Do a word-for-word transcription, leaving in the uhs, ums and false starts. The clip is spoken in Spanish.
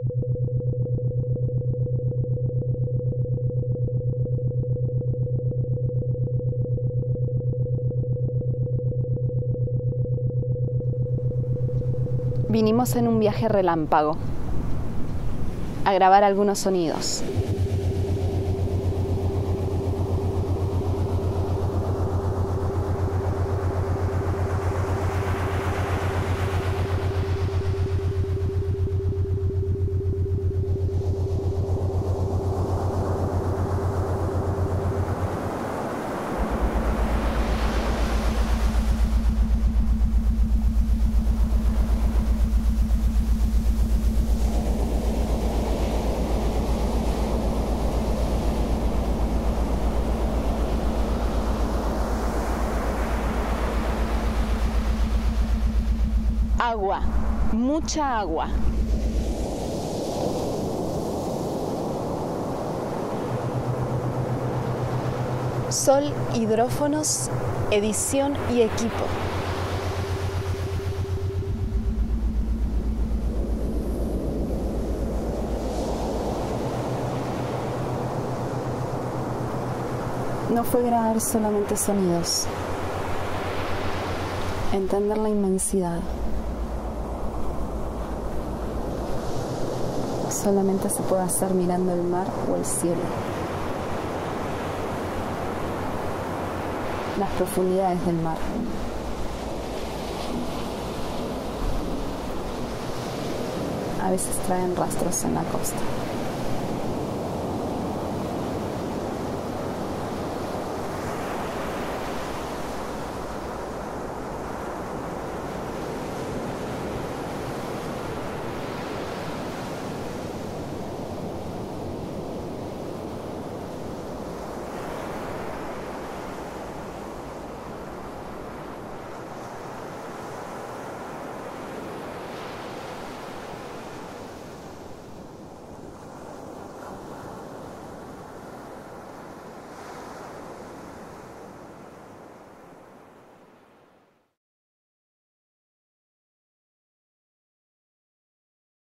Vinimos en un viaje relámpago a grabar algunos sonidos. Agua, mucha agua. Sol, hidrófonos, edición y equipo. No fue grabar solamente sonidos, entender la inmensidad. Solamente se puede hacer mirando el mar o el cielo. Las profundidades del mar. A veces traen rastros en la costa.